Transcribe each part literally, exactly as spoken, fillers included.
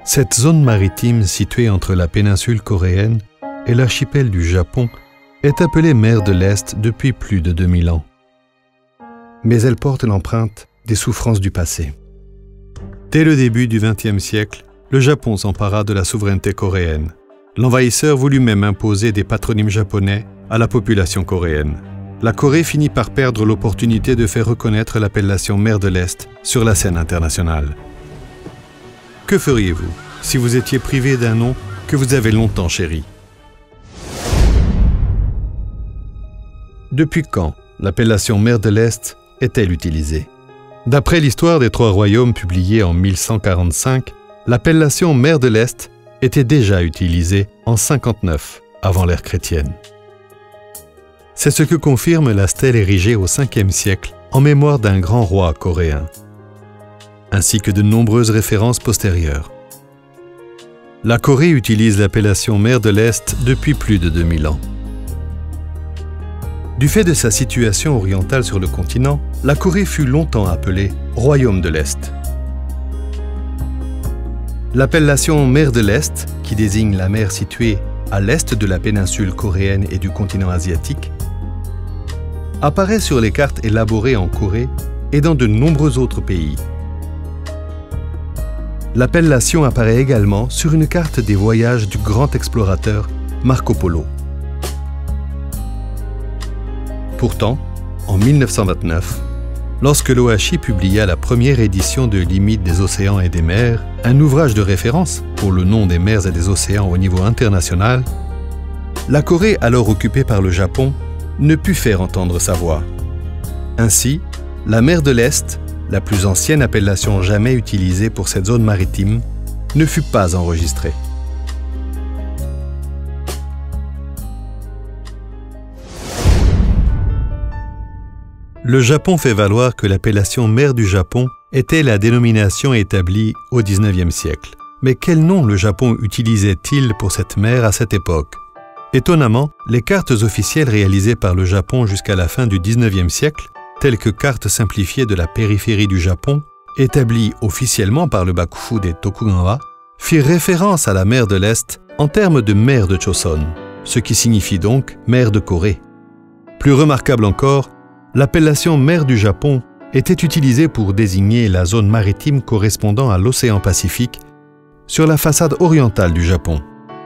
Cette zone maritime située entre la péninsule coréenne et l'archipel du Japon est appelée mer de l'Est depuis plus de deux mille ans. Mais elle porte l'empreinte des souffrances du passé. Dès le début du vingtième siècle, le Japon s'empara de la souveraineté coréenne. L'envahisseur voulut même imposer des patronymes japonais à la population coréenne. La Corée finit par perdre l'opportunité de faire reconnaître l'appellation mer de l'Est sur la scène internationale. Que feriez-vous si vous étiez privé d'un nom que vous avez longtemps chéri? Depuis quand l'appellation mer de l'Est est-elle utilisée? D'après l'histoire des trois royaumes publiée en mille cent quarante-cinq, l'appellation mer de l'Est était déjà utilisée en cinquante-neuf avant l'ère chrétienne. C'est ce que confirme la stèle érigée au cinquième siècle en mémoire d'un grand roi coréen, ainsi que de nombreuses références postérieures. La Corée utilise l'appellation mer de l'Est depuis plus de deux mille ans. Du fait de sa situation orientale sur le continent, la Corée fut longtemps appelée Royaume de l'Est. L'appellation mer de l'Est, qui désigne la mer située à l'est de la péninsule coréenne et du continent asiatique, apparaît sur les cartes élaborées en Corée et dans de nombreux autres pays. L'appellation apparaît également sur une carte des voyages du grand explorateur Marco Polo. Pourtant, en mille neuf cent vingt-neuf, lorsque l'Ohashi publia la première édition de Limites des océans et des mers, un ouvrage de référence pour le nom des mers et des océans au niveau international, la Corée, alors occupée par le Japon, ne put faire entendre sa voix. Ainsi, la mer de l'Est, la plus ancienne appellation jamais utilisée pour cette zone maritime, ne fut pas enregistrée. Le Japon fait valoir que l'appellation mer du Japon était la dénomination établie au dix-neuvième siècle. Mais quel nom le Japon utilisait-il pour cette mer à cette époque? Étonnamment, les cartes officielles réalisées par le Japon jusqu'à la fin du dix-neuvième siècle, telles que cartes simplifiées de la périphérie du Japon, établies officiellement par le Bakufu des Tokugawa, firent référence à la mer de l'Est en termes de mer de Choson, ce qui signifie donc mer de Corée. Plus remarquable encore, l'appellation mer du Japon était utilisée pour désigner la zone maritime correspondant à l'océan Pacifique sur la façade orientale du Japon.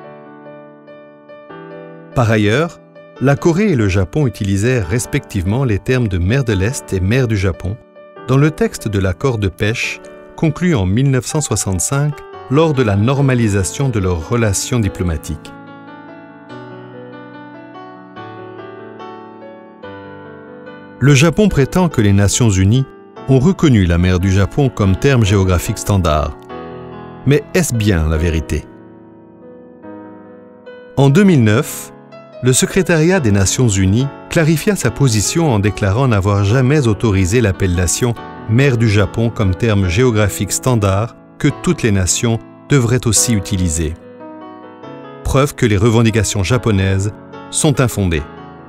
Par ailleurs, la Corée et le Japon utilisèrent respectivement les termes de mer de l'Est et mer du Japon dans le texte de l'accord de pêche conclu en mille neuf cent soixante-cinq lors de la normalisation de leurs relations diplomatiques. Le Japon prétend que les Nations Unies ont reconnu la mer du Japon comme terme géographique standard. Mais est-ce bien la vérité? En deux mille neuf, le secrétariat des Nations Unies clarifia sa position en déclarant n'avoir jamais autorisé l'appellation mer du Japon comme terme géographique standard que toutes les nations devraient aussi utiliser. Preuve que les revendications japonaises sont infondées.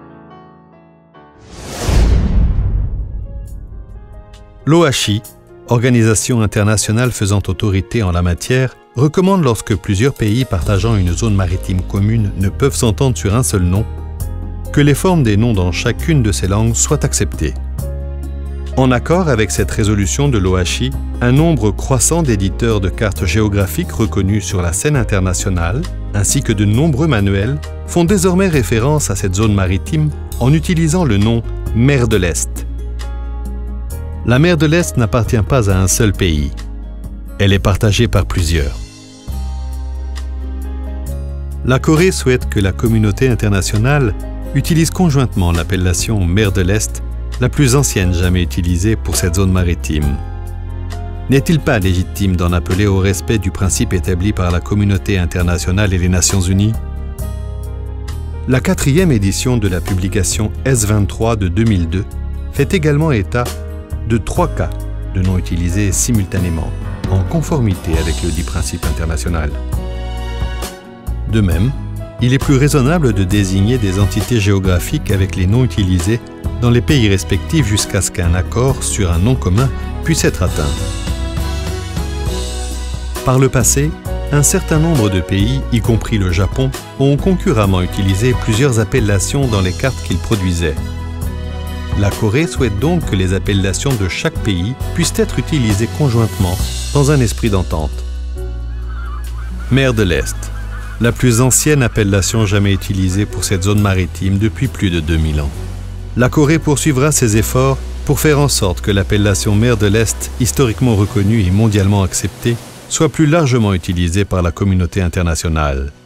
L'Ohashi, organisation internationale faisant autorité en la matière, recommande lorsque plusieurs pays partageant une zone maritime commune ne peuvent s'entendre sur un seul nom, que les formes des noms dans chacune de ces langues soient acceptées. En accord avec cette résolution de l'Ohashi, un nombre croissant d'éditeurs de cartes géographiques reconnus sur la scène internationale, ainsi que de nombreux manuels, font désormais référence à cette zone maritime en utilisant le nom mer de l'Est. La mer de l'Est n'appartient pas à un seul pays. Elle est partagée par plusieurs. La Corée souhaite que la communauté internationale utilise conjointement l'appellation mer de l'Est, la plus ancienne jamais utilisée pour cette zone maritime. N'est-il pas légitime d'en appeler au respect du principe établi par la communauté internationale et les Nations Unies? La quatrième édition de la publication S vingt-trois de deux mille deux fait également état de trois cas de noms utilisés simultanément, en conformité avec le dit principe international. De même, il est plus raisonnable de désigner des entités géographiques avec les noms utilisés dans les pays respectifs jusqu'à ce qu'un accord sur un nom commun puisse être atteint. Par le passé, un certain nombre de pays, y compris le Japon, ont concurremment utilisé plusieurs appellations dans les cartes qu'ils produisaient. La Corée souhaite donc que les appellations de chaque pays puissent être utilisées conjointement dans un esprit d'entente. Mer de l'Est, la plus ancienne appellation jamais utilisée pour cette zone maritime depuis plus de deux mille ans. La Corée poursuivra ses efforts pour faire en sorte que l'appellation mer de l'Est, historiquement reconnue et mondialement acceptée, soit plus largement utilisée par la communauté internationale.